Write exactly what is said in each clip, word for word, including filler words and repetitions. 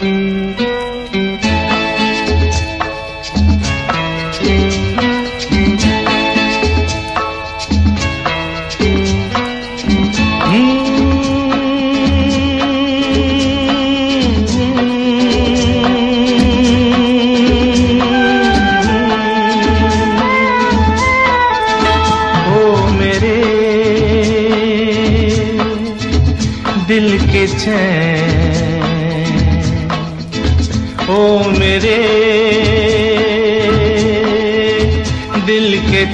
दिल के चैन, ओ मेरे दिल के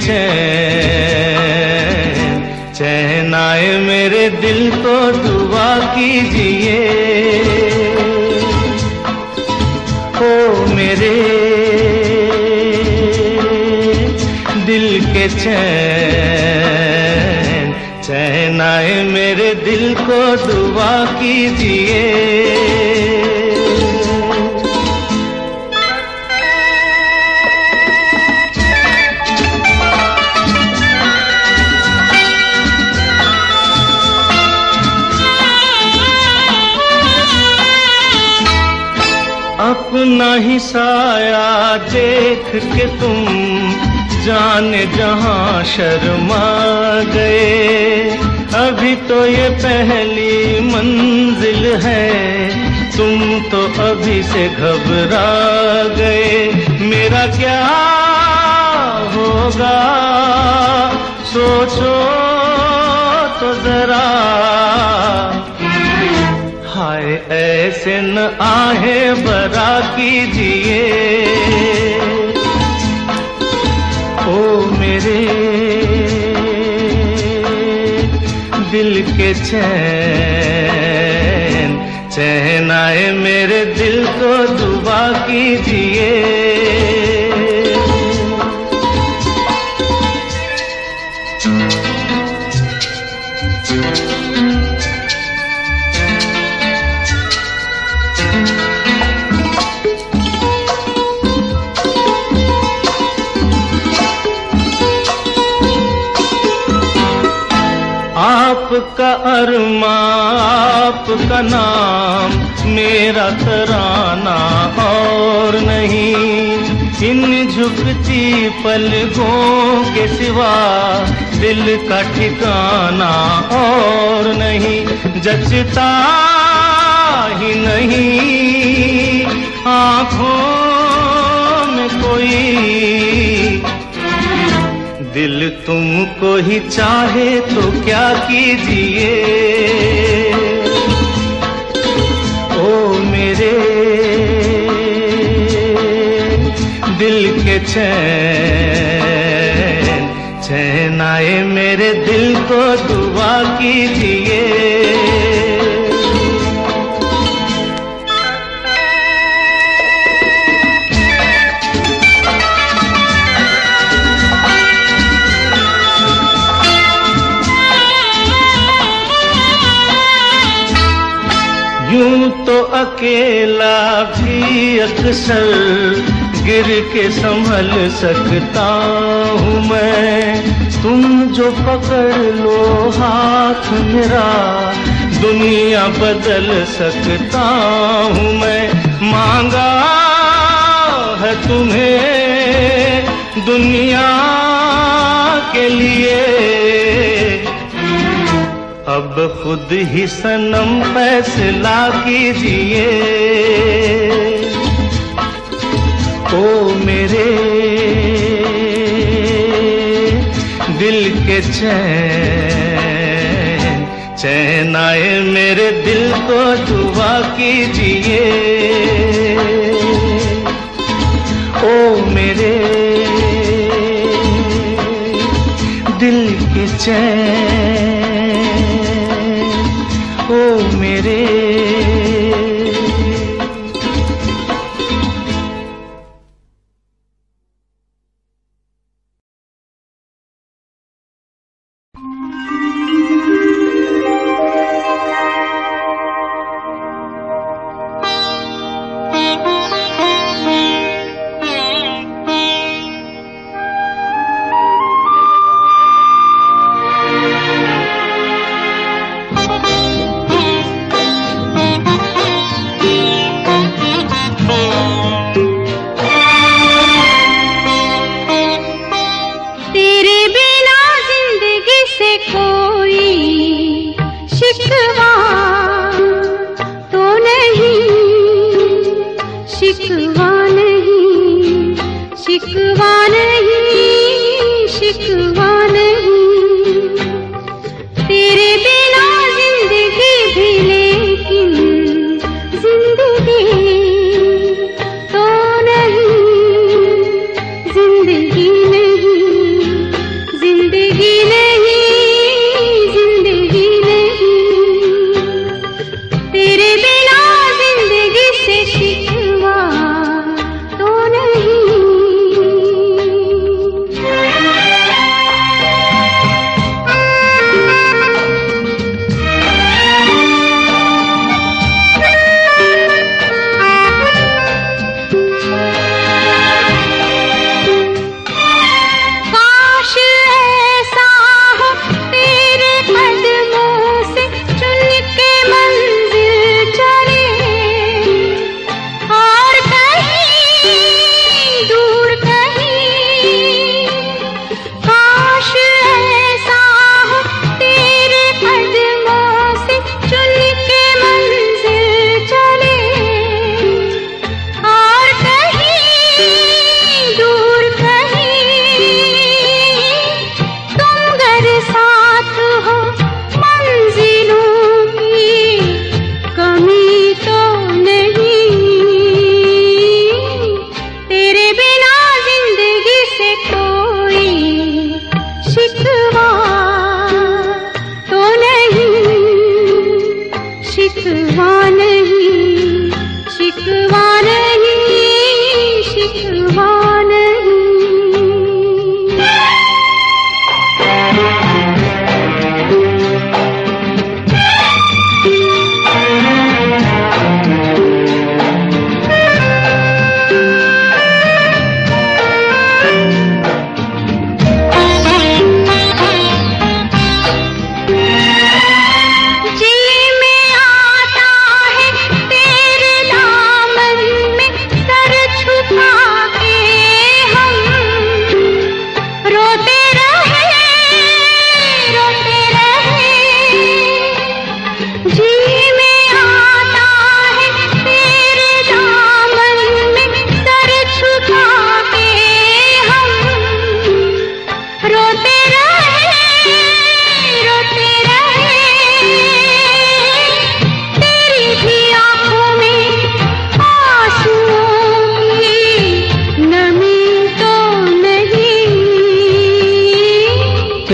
चैन, चैन आए मेरे दिल को दुआ कीजिए। ओ मेरे दिल के चैन, चैन आए मेरे दिल को दुआ कीजिए। अपना ही साया देख के तुम जाने जहां शर्मा गए। अभी तो ये पहली मंजिल है, तुम तो अभी से घबरा गए। मेरा क्या होगा सोचो तो जरा, हाय ऐसे न आहे बरा कीजिए। ओ मेरे दिल के चैन, चैन आए मेरे दिल को दुआ कीजिए। आपका अरमा, आपका नाम, मेरा तराना और नहीं। इन झुकती पलकों के सिवा दिल का ठिकाना और नहीं। जचता ही नहीं आँखों में कोई, दिल तुमको ही चाहे तो क्या कीजिए। ओ मेरे दिल के चैन, चैन आए मेरे दिल को दुआ कीजिए। यूं तो अकेला भी अक्सर गिर के संभल सकता हूँ मैं। तुम जो पकड़ लो हाथ मेरा, दुनिया बदल सकता हूँ मैं। मांगा है तुम्हें दुनिया के लिए, अब खुद ही सनम फैसला कीजिए। ओ मेरे दिल के चैन, चैन आए मेरे दिल को दुआ कीजिए। ओ मेरे दिल के चैन, ओ मेरे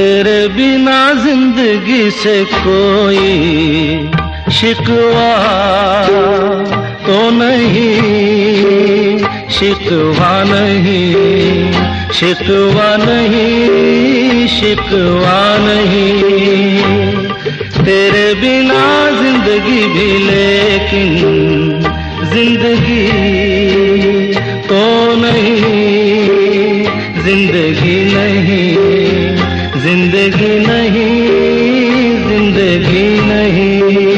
तेरे बिना जिंदगी से कोई शिकवा तो नहीं, शिकवा नहीं, शिकवा नहीं, शिकवा नहीं। तेरे बिना जिंदगी भी लेकिन जिंदगी तो नहीं, जिंदगी नहीं, जिंदगी नहीं, जिंदगी नहीं।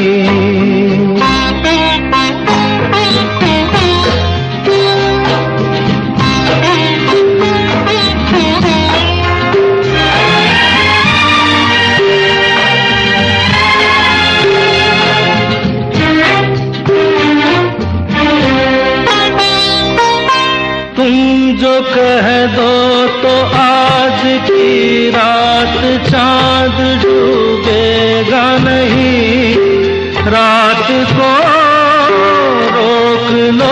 कह दो तो आज की रात चांद डूबेगा नहीं, रात को रोक लो।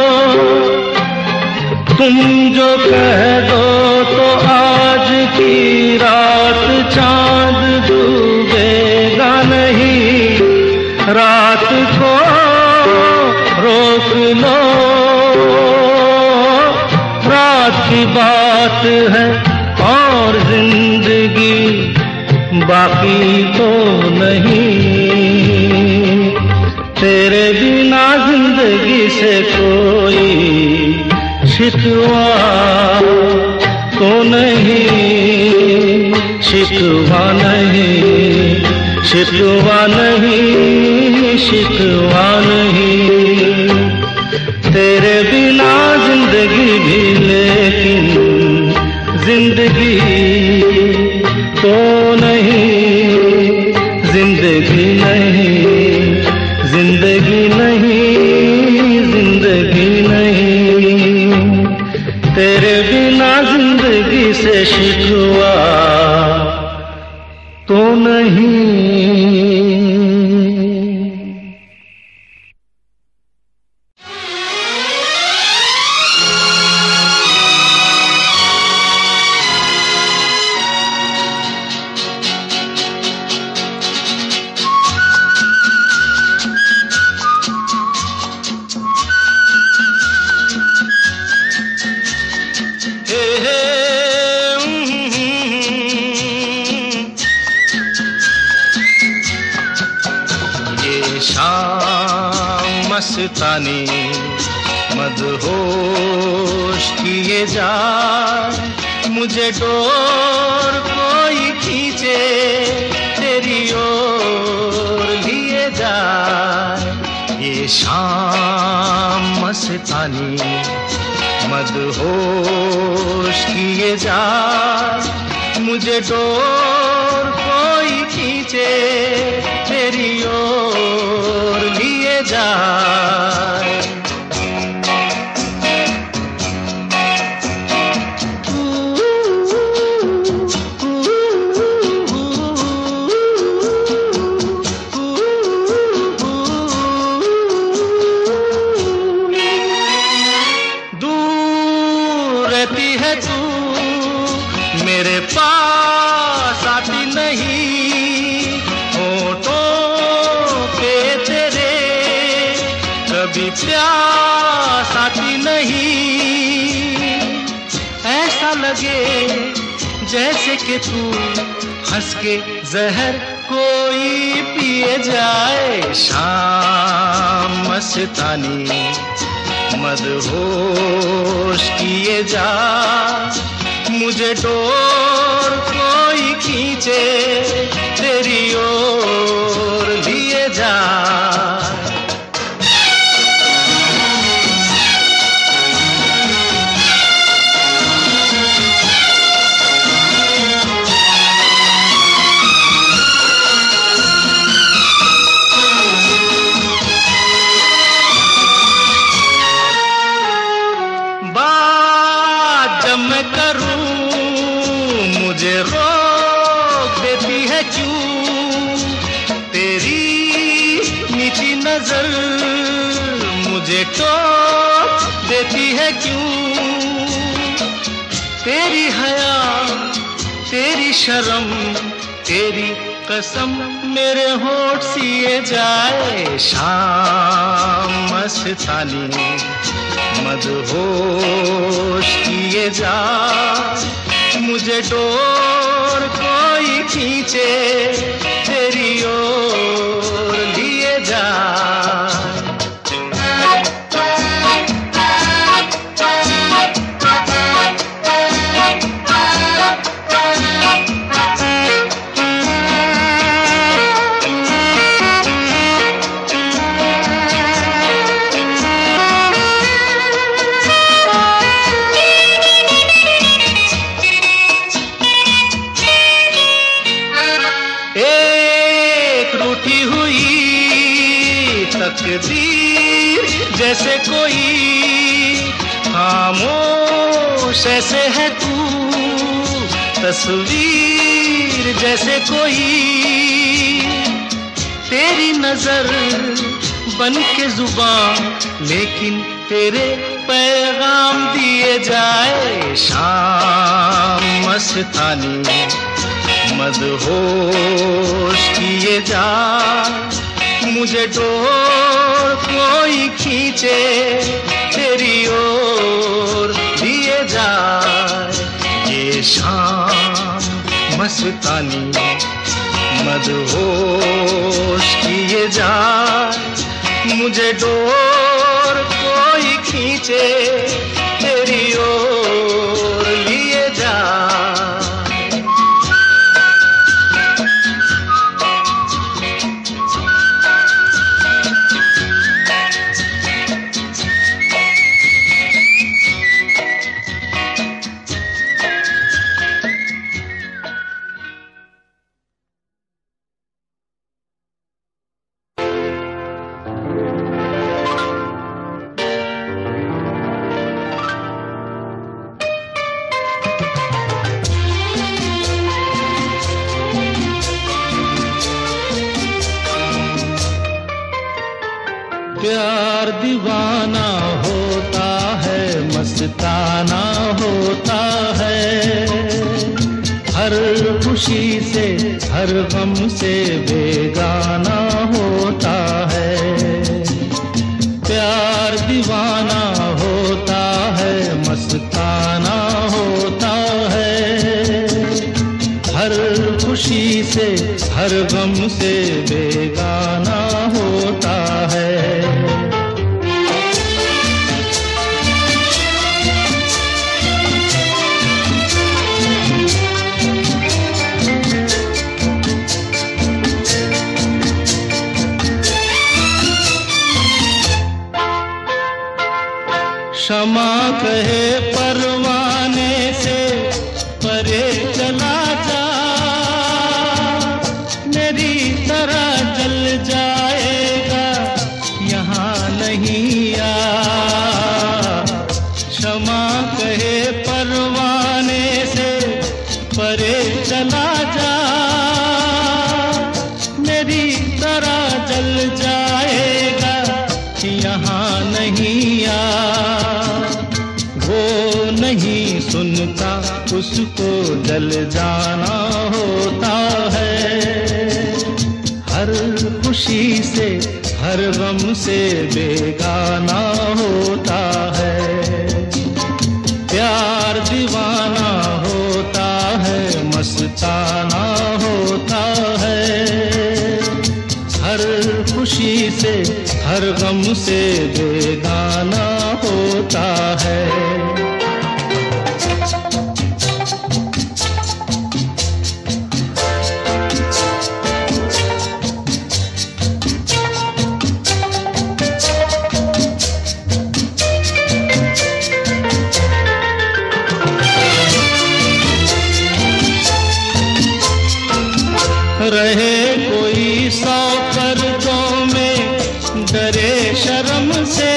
तुम जो कह दो तो आज की रात चांद डूबेगा नहीं, रात को रोक लो। की बात है और जिंदगी बाकी तो नहीं। तेरे बिना जिंदगी से कोई शिकवा तो नहीं, शिकवा नहीं, शिकवा नहीं, शिकवा नहीं। तेरे बिना जिंदगी भी लेकिन जिंदगी तो नहीं, जिंदगी नहीं, जिंदगी नहीं, जिंदगी नहीं। तेरे बिना जिंदगी से शिकवा तो नहीं। मस्तानी मदहोश किए जा, मुझे डोर कोई खींचे तेरी ओर लिए जा। ये शाम मस्तानी मदहोश किए जा, मुझे डोर कोई खींचे तेरी ओर लिए जा। दूर रहती है तू मेरे पास आती नहीं, होठों पे तेरे कभी प्यास आती नहीं। ऐसा लगे जैसे कि तू हंस के जहर कोई पिए जाए। शाम मस्तानी मदहोश किए जा, मुझे डोर कोई खींचे तेरी ओर लिए जा। बात जब मैं करूं मुझे रोक देती है क्यों, तेरी मीठी नजर मुझे टोक देती है क्यों। तेरी हया तेरी शर्म तेरी कसम मेरे होठ सिए जाए शाम मस्तानी मदहोश किए जा मुझे डोर कोई खींचे तेरी ओर लिए जा तकदीर जैसे कोई खामोश ऐसे है तू तस्वीर जैसे कोई तेरी नजर बन के जुबान लेकिन तेरे पैगाम दिए जाए शाम मस्तानी मदहोश किए जा मुझे डोर कोई खींचे तेरी ओर लिए जाए ये शाम मस्तानी मदहोश किए जाए मुझे डोर कोई खींचे तेरी ओर लिए जाए प्यार दीवाना होता है मस्ताना होता है हर खुशी से हर गम से बेगाना होता है प्यार दीवाना होता है मस्ताना होता है हर खुशी से हर गम से बेगाना होता है क्षमा कहे परवाने से परे चला जा मेरी तरह जल जाएगा यहाँ नहीं आ क्षमा कहे परवाने से परे चला जा मेरी तरह जल जाएगा यहाँ नहीं आ वो नहीं सुनता उसको जल जाना होता है हर खुशी से हर गम से बेगाना होता है प्यार दीवाना होता है मस्ताना होता है हर खुशी से हर गम से बेगाना होता है रहे कोई सौ पर्दों में डरे शर्म से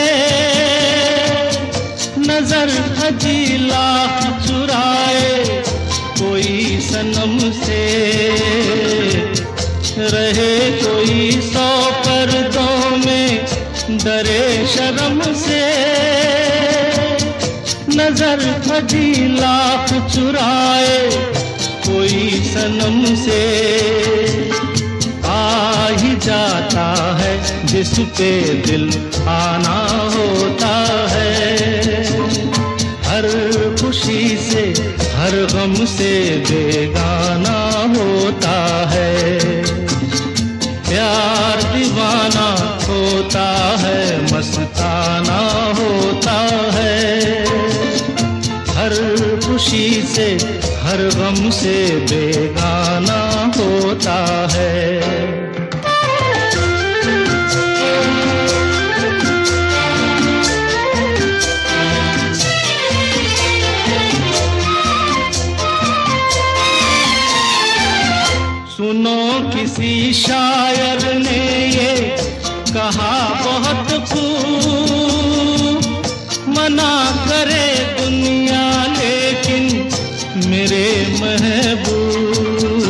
नजर हजी लाख चुराए कोई सनम से रहे कोई सौ पर्दों में डरे शर्म से नजर हजी लाख चुराए कोई सनम से आ ही जाता है, जिस पे दिल आना होता है। हर खुशी से हर गम से बेगाना होता है। प्यार दीवाना होता है, मस्ताना होता है। हर खुशी से हर गम से बेगाना होता है। सुनो किसी शायर ने ये कहा बहुत खूब, मना करे दुनिया लेकिन मेरे महबूब।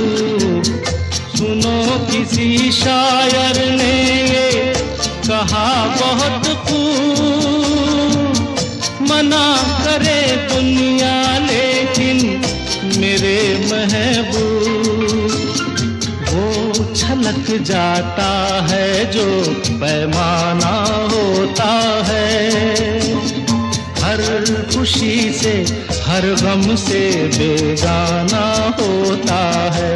सुनो किसी शायर ने ये कहा बहुत खूब, मना करे दुनिया लेकिन मेरे महबूब। वो छलक जाता है जो पैमाना होता है। हर खुशी से हर गम से बेगाना होता है।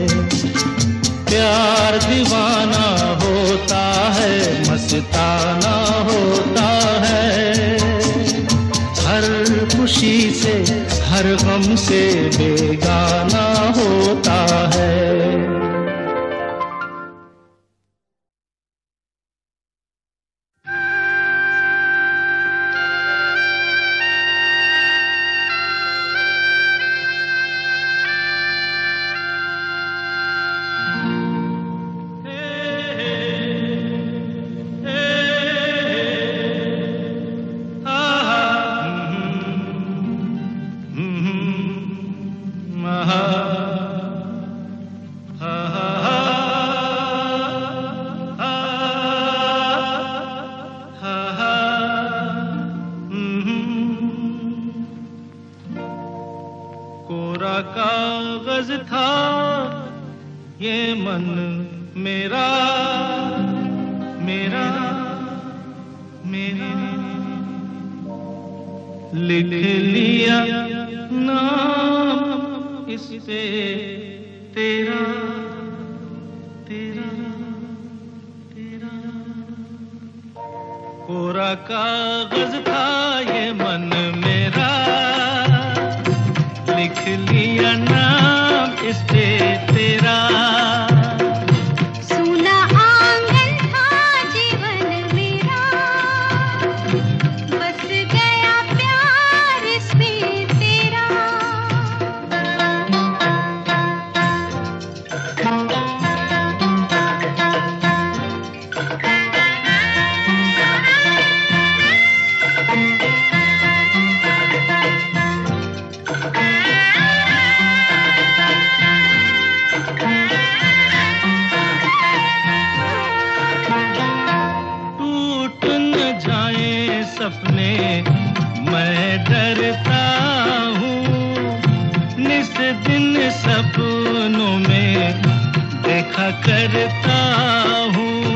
प्यार दीवाना होता है, मस्ताना होता है। हर खुशी से हर गम से बेगाना होता है। कागज था ये मन मेरा, मेरा मेरा, लिख लिया नाम इस पे तेरा, तेरा तेरा। कोरा कागज था ये मन मेरा, लिख लिया नाम इस पे तेरा। सूना आंगन था जीवन मेरा, बस गया प्यार इसमें तेरा। सपने मैं डरता हूँ, निस दिन सपनों में देखा करता हूँ।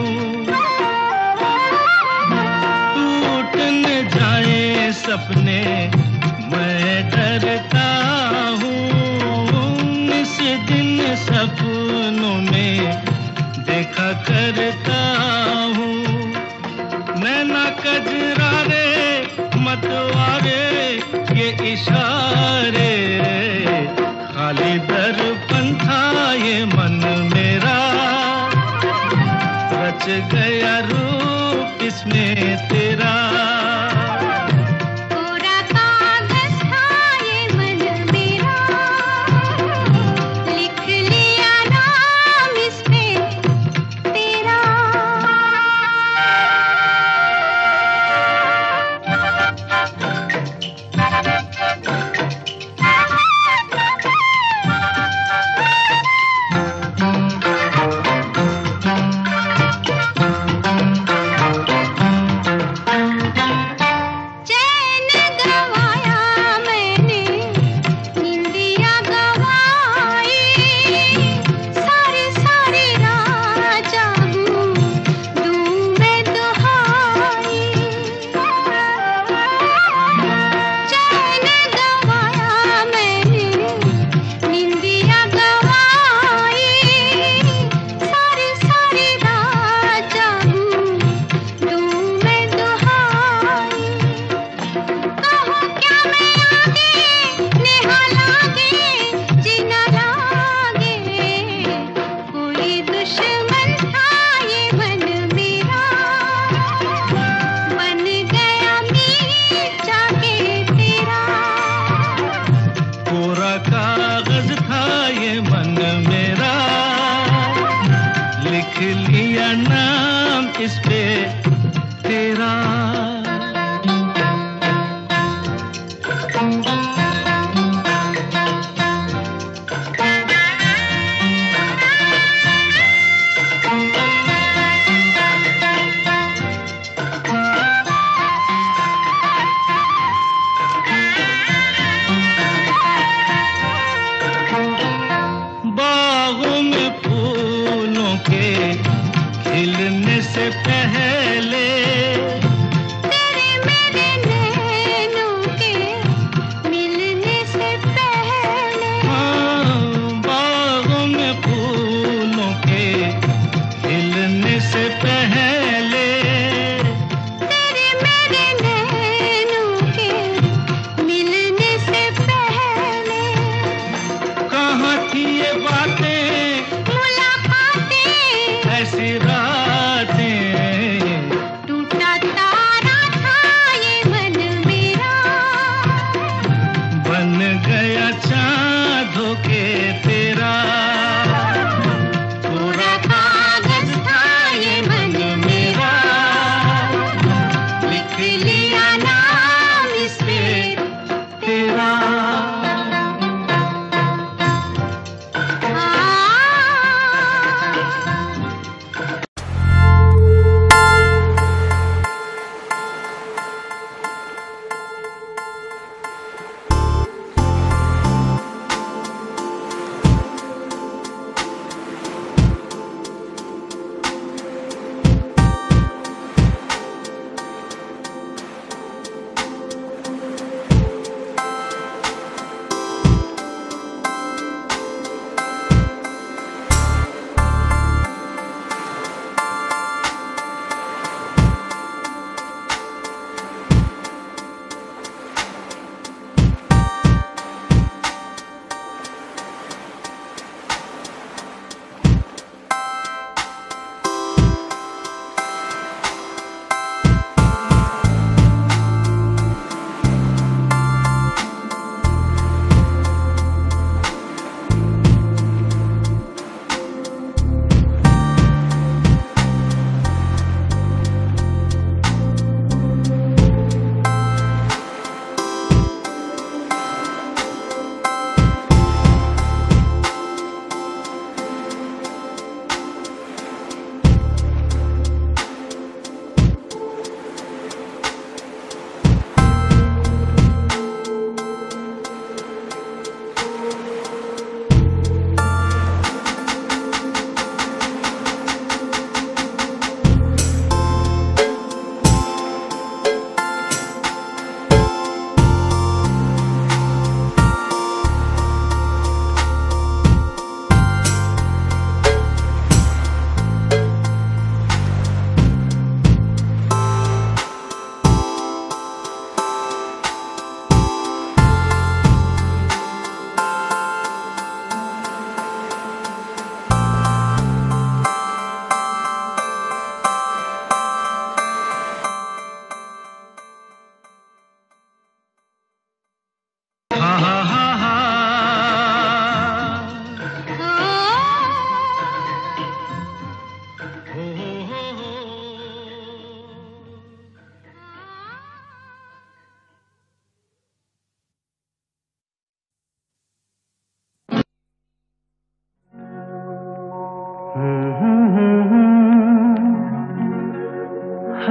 टूट न जाए सपने मैं डरता हूँ, निस दिन सपनों में देखा करता हूँ। नैना कजरारे मतवारे ये इशारे, खाली दर्पण था ये मन मेरा। रच गया रूप इसमें तेरा। कोरा कागज था ये मन मेरा, लिख लिया नाम इस पे तेरा।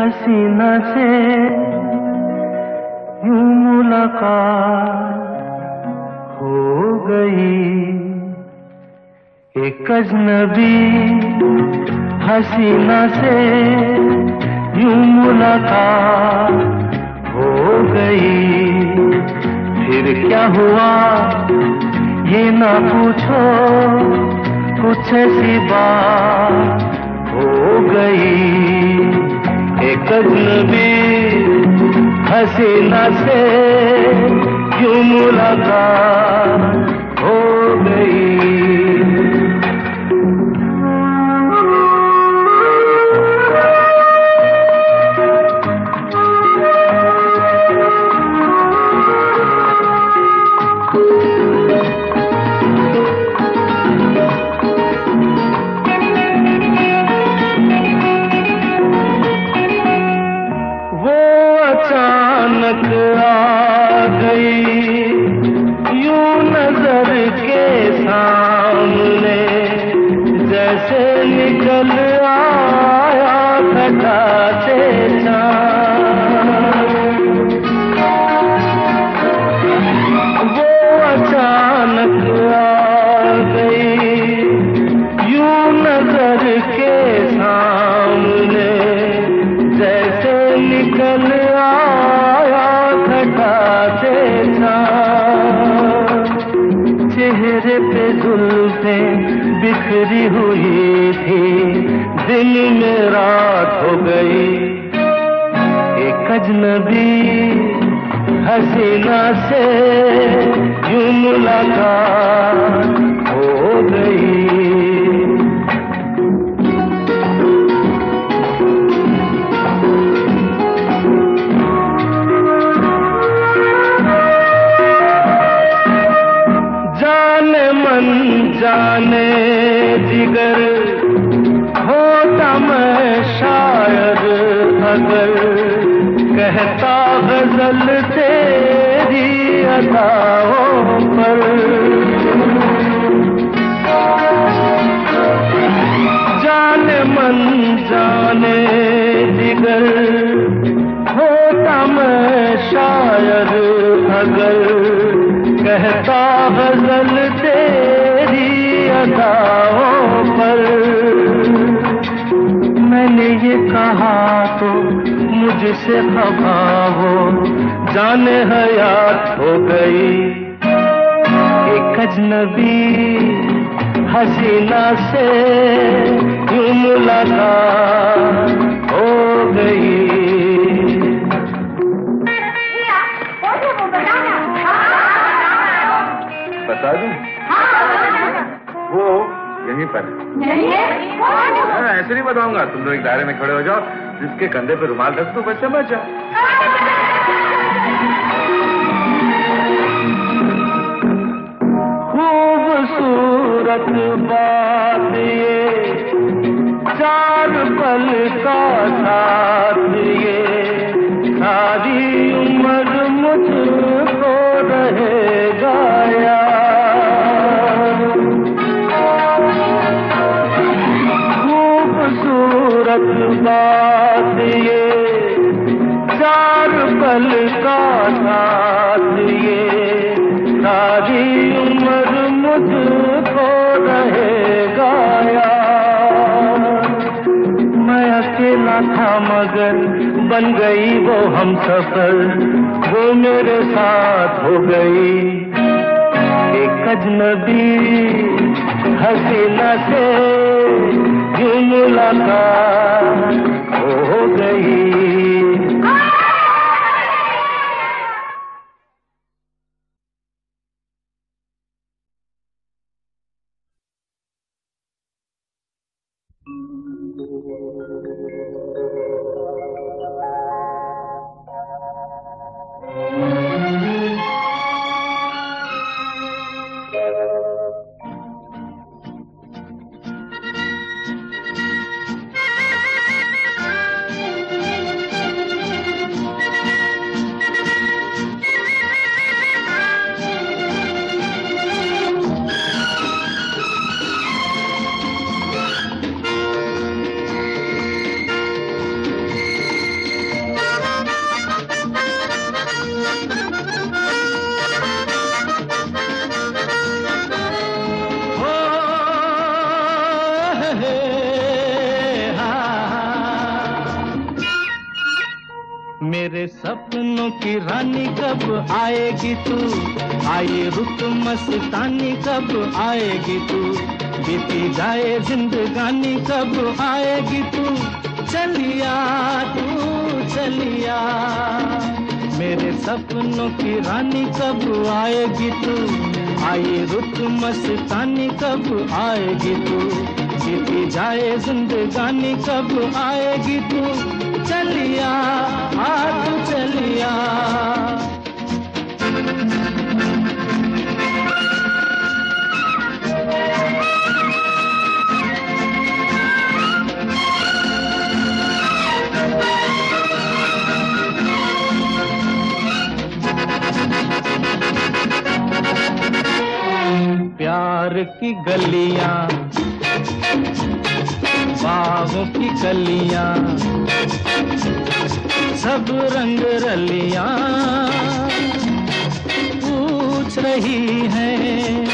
हसीना से यूं मुलाकात हो गई। एक अजनबी हसीना से यूं मुलाकात हो गई। फिर क्या हुआ ये ना पूछो, कुछ ऐसी बात हो गई। एक अजनबी हसीना से यूं मुलाकात हो गई। अचानक आ गई यूं नजर के सामने, जैसे निकल आया घटा से चाँद। वो अचानक आ गई यूं नजर के सामने, जैसे निकल चेहरे पे जुल्फें बिखरी हुई थी, दिन में रात हो गई। एक अजनबी हसीना से यूं मुलाकात हो गई। जाने जिगर होता मैं शायर अगर, कहता गजल तेरी अदाओं पर। जाने मन जाने जिगर होता मैं शायर अगर, कहता गजल तेरी अदाओं पर। मैंने ये कहा तो मुझसे खफा हो, जाने हयात हो गई। एक अजनबी हसीना से यूं मुलाकात हो गई। बता दूं? वो यहीं पर है। ऐसे नहीं बताऊंगा, तुम लोग एक दायरे में खड़े हो जाओ, जिसके कंधे पे रुमाल रख दो, बस समझ जाओ। खूबसूरत बात ये, चार पल का साथ ये, सारी उम्र मुझको रहेगा याद। खूबसूरत बात ये, चार पल का साथ ये, सारी उम्र मुझको रहेगा याद। मैं अकेला था मगर बन गई वो हम सफर, वो मेरे साथ हो गई। एक अजनबी हसीना से यूं मुलाकात हो गई। मेरे सपनों की रानी कब आएगी तू, आए रुत मस्तानी कब आएगी तू, बीती जाए जिंदगानी कब आएगी तू, चलिया तू चलिया। मेरे सपनों की रानी कब आएगी तू, आए रुत मस्तानी कब आएगी तू, बीती जाए जिंदगानी कब आएगी तू, चलिया आ तू चलिया। प्यार की गलियां, बागों की कलियां, सब रंग रलियां पूछ रही हैं।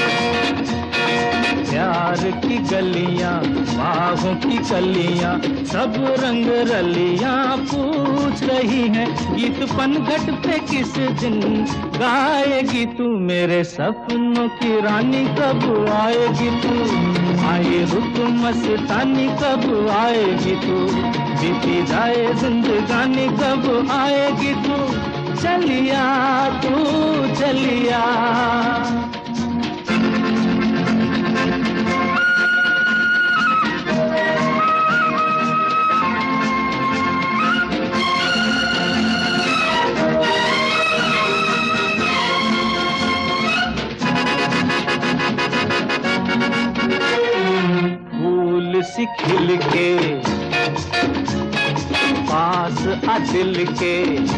प्यार की गलियां, बागों की कलियां, सब रंग रलियां पूछ रही हैं। गीत पनघट पे किस दिन गाएगी तू, मेरे सपनों की रानी कब आएगी तू, आए रुत मस्तानी कब आएगी तू, बीती जाए जिंदगानी कब आएगी तू, चलिया तू चलिया। सी खिल के पास आ दिल के,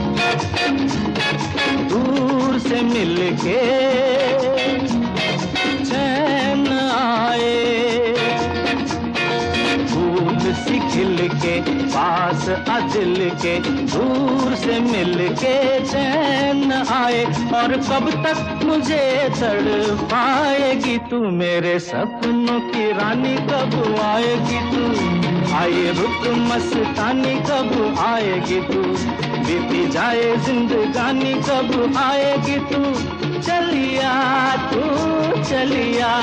दूर से मिल के चैन आए। फूल सी खिल के पास आ दिल के, दूर से मिल के चैन आए। और कब तक मुझे तड़पाएगी तू, मेरे सपनों की रानी कब आएगी तू, आए रुत मस्तानी कब आएगी तू, बीती जाए जिंदगानी कब आएगी तू, चलिया तू चलिया।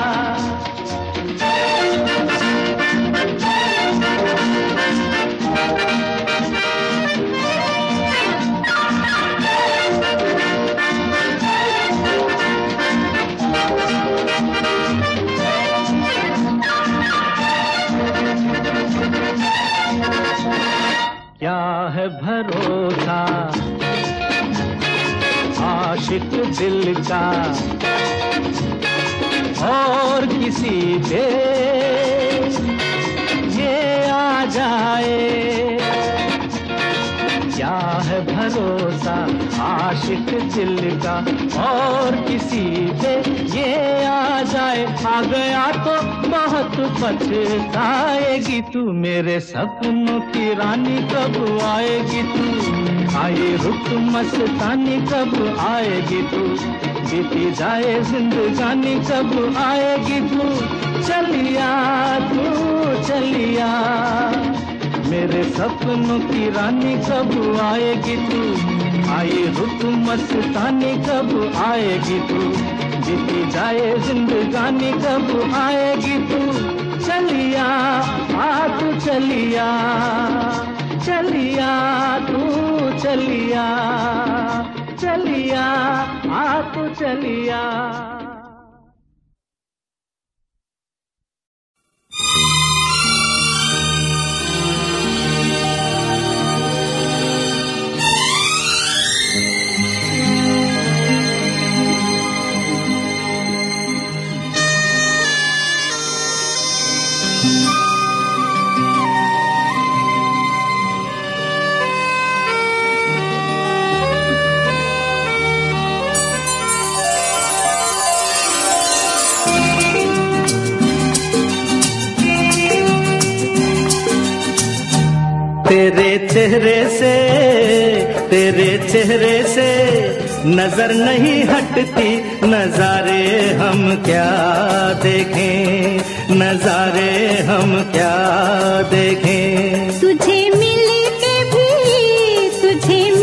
क्या है भरोसा आशिक दिल का और किसी पे ये आ जाए। क्या है भरोसा आशिक दिल का और किसी पे ये आ जाए। आ गया तो बहुत पछताएगी तू, मेरे सपनों की रानी कब आएगी तू, आए रुत मस्तानी कब आएगी तू, बीती जाए जिंदगानी कब आएगी तू, चलिया तू चलिया। मेरे सपनों की रानी कब आएगी तू, आए रुत मस्तानी कब आएगी तू, बीती जाए जिंदगानी कब आएगी तू, चलिया आ तू चलिया, चलिया तू चलिया, चलिया आ तू चलिया। तेरे चेहरे से तेरे चेहरे से नजर नहीं हटती, नजारे हम क्या देखें, नजारे हम क्या देखें। तुझे मिल के भी तुझे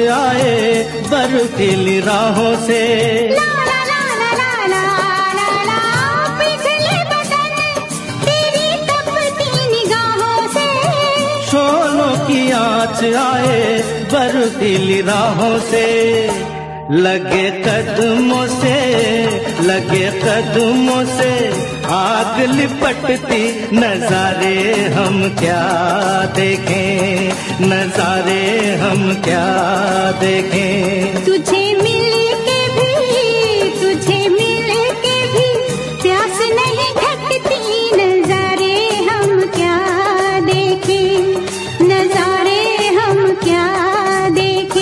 आए बर्फीली राहों से। ला ला ला ला ला ला ला ला पिघले बदन तेरी तपती निगाहों से। शोलों की आँच आए बर्फीली राहों से। लगे कदमों से लगे कदमों से आग लिपटती नजारे हम क्या देखें, नजारे हम क्या देखें। तुझे मिल के भी तुझे मिल के भी प्यास नहीं घटती नजारे हम क्या देखें, नजारे हम क्या देखें।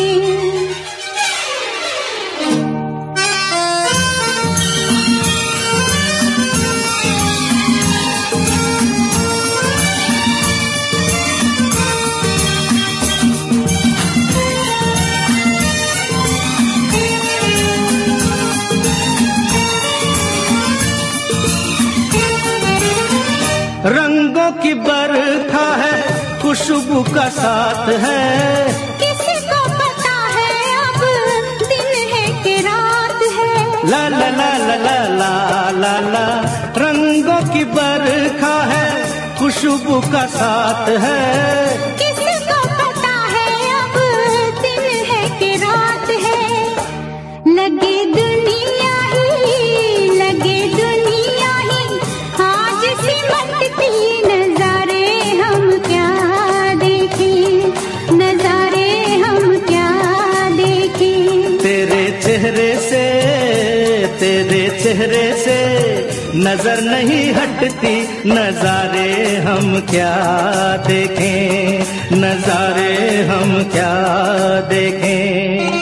रंगों की बरखा है खुशबू का साथ है। किसी को पता है अब दिन है कि रात है। ला ला ला ला ला ला ला ला रंगों की बरखा है खुशबू का साथ है। किसी को पता है अब दिन है कि रात है। लगे दुनिया ही लगे दुनिया ही आज सिमटती नजारे हम क्या देखें, नजारे हम क्या देखें। तेरे चेहरे से तेरे चेहरे से नजर नहीं हटती नजारे हम क्या देखें, नजारे हम क्या देखें।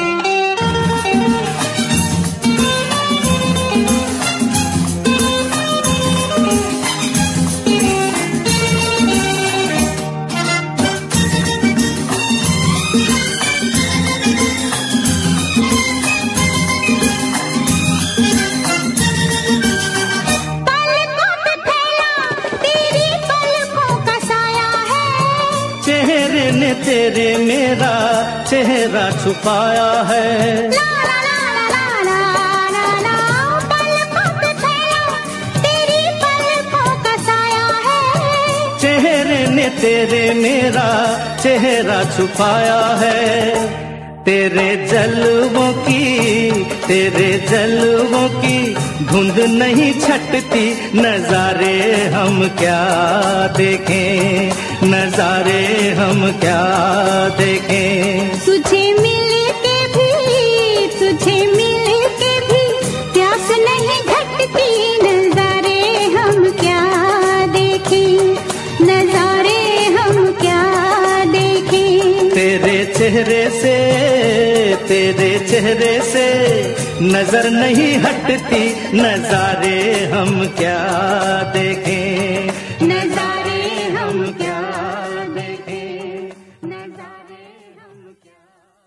तेरे मेरा चेहरा छुपाया है। ला ला ला ला ला ला ला पलकों पे फैला तेरी पलकों का साया है। चेहरे ने तेरे मेरा चेहरा छुपाया है। तेरे जलवों की तेरे जलवों की धुंध नहीं छटती नजारे हम क्या देखें, नजारे हम क्या देखें। तुझे मिल के भी तुझे मिल के भी प्यास नहीं घटती नजारे हम क्या देखें, नजारे हम क्या देखें। तेरे चेहरे से तेरे चेहरे से नजर नहीं हटती नजारे हम क्या देखें, नजारे हम क्या देखें, नजारे हम क्या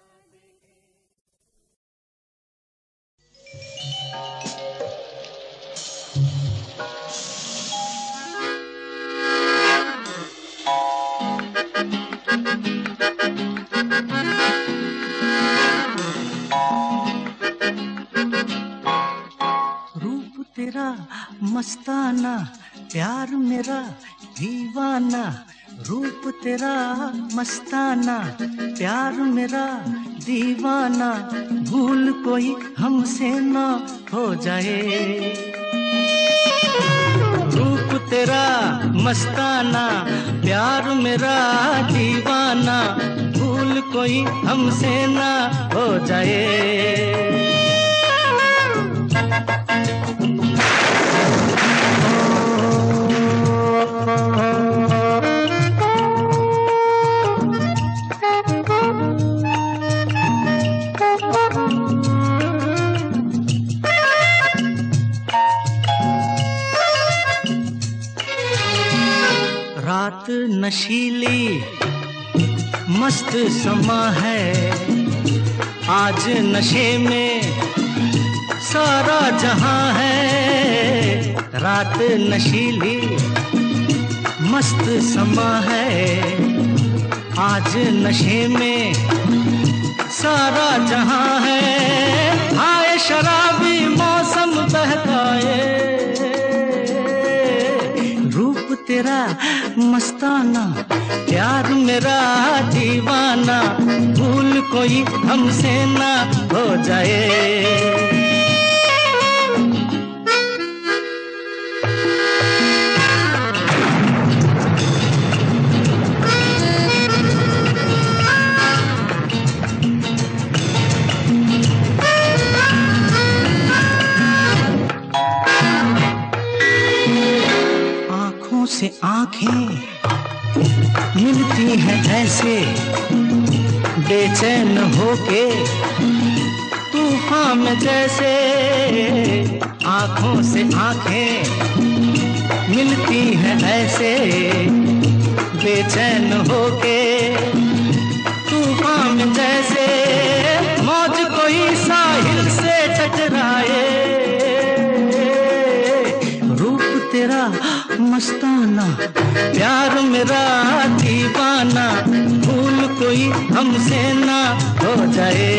तेरा मस्ताना प्यार मेरा दीवाना। रूप तेरा मस्ताना प्यार मेरा दीवाना। भूल कोई हमसे ना हो जाए। रूप तेरा मस्ताना प्यार मेरा दीवाना। भूल कोई हमसे ना हो जाए। रात नशीली मस्त समा है। आज नशे में सारा जहां है। रात नशीली मस्त समा है। आज नशे में सारा जहां है, आए शराबी मौसम बहकाए। रूप तेरा मस्ताना, प्यार मेरा दीवाना, भूल कोई हमसे ना हो जाए। से आंखें मिलती हैं ऐसे, बेचैन होके तूफान में जैसे। आंखों से आंखें मिलती हैं ऐसे, बेचैन होके तूफान में जैसे। मौज कोई साहिल से टकराए, रूप तेरा मस्ताना, प्यार मेरा दीवाना, भूल कोई हमसे ना हो जाए।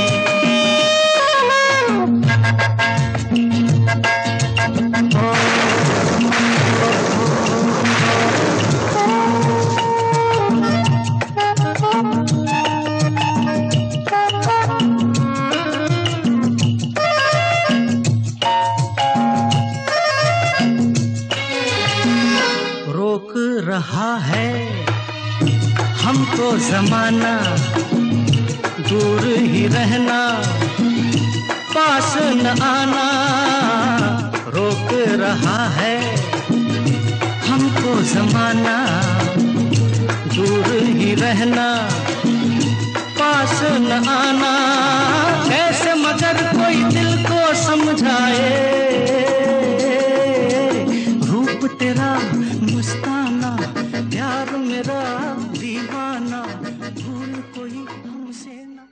रहा है हमको जमाना, दूर ही रहना, पास न आना। रोक रहा है हमको जमाना, दूर ही रहना, पास न आना। कैसे मगर कोई दिल को समझाए, रूप तेरा मस्ताना, प्यार मेरा दीवाना, भूल कोई हमसे ना।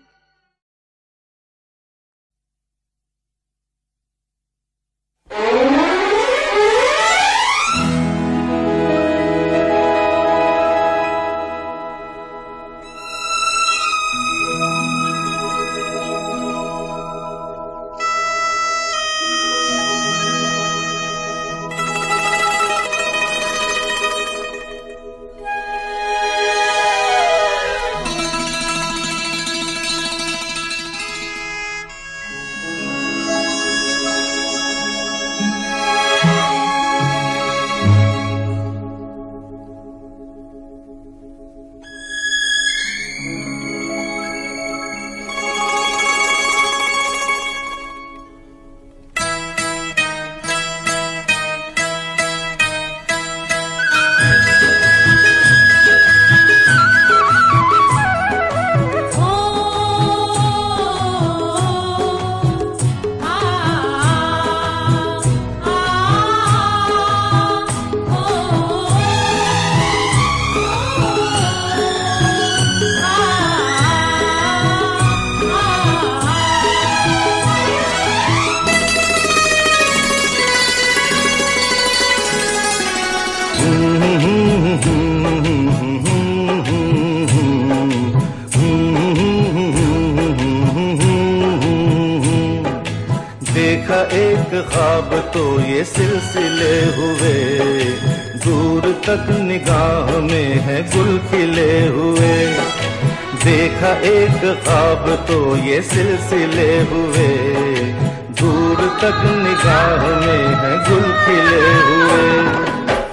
देखा एक ख्वाब तो ये सिलसिले हुए, दूर तक निगाह में है गुल खिले हुए। देखा एक ख्वाब तो ये सिलसिले हुए, दूर तक निगाह में है गुल खिले हुए।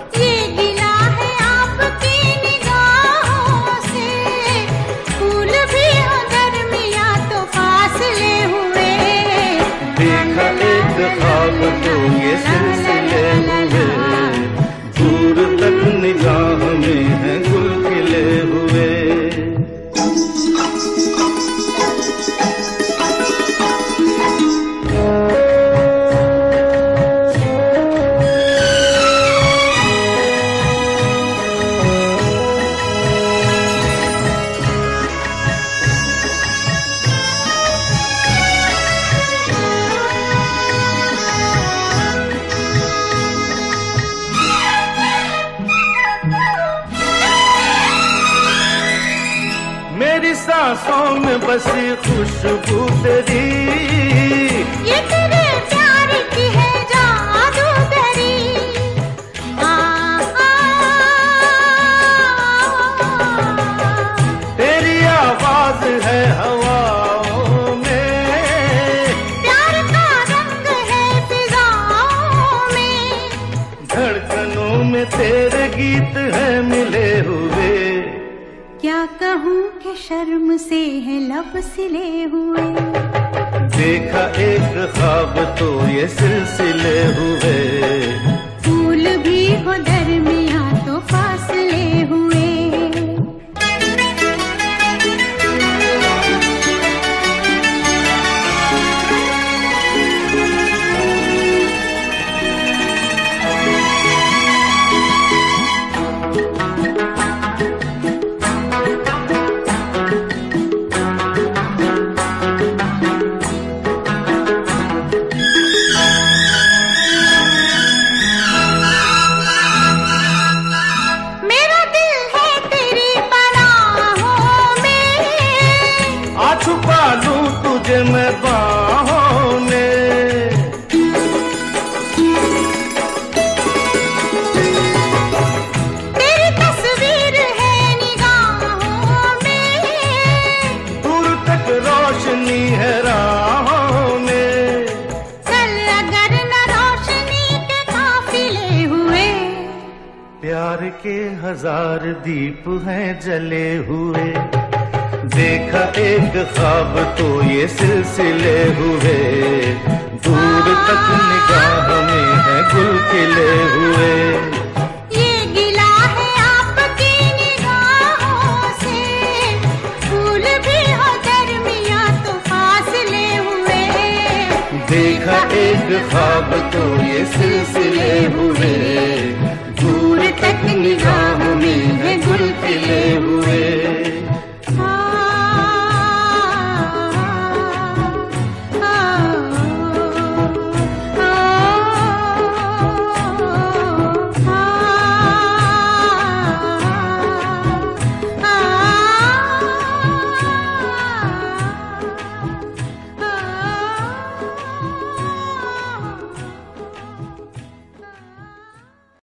ख्वाब तो ये सिलसिले हुए, दूर तक निगाह में है गुल खिले हुए। सांसों में बसी खुशबू तेरी, ये तेरे प्यार की है जादूगरी। आ, आ, तेरी आवाज है हवाओं में, प्यार का रंग है फिजाओं में, धड़कनों में तेरे गीत है मिले हुए। क्या कहूँ कि शर्म से है लब सिले हुए। देखा एक ख्वाब तो ये सिलसिले हुए, फूल भी हो दरमियाँ तो फासले हुए। मेरा दिल है तेरी पनाहों में, आ छुपा लूं तुझे मैं बाहों में। तेरी तस्वीर है निगाहों में, दूर तक रोशनी है राहों में। कल अगर न रोशनी के काफिले हुए। प्यार के हजार दीप हैं जले हुए, देखा एक ख्वाब तो ये सिलसिले हुए। दूर तक निगाह में है गुल खिले हुए, ये गिला है आपकी निगाहों से, फूल भी हो दरमियाँ तो फासले हुए। देखा एक ख्वाब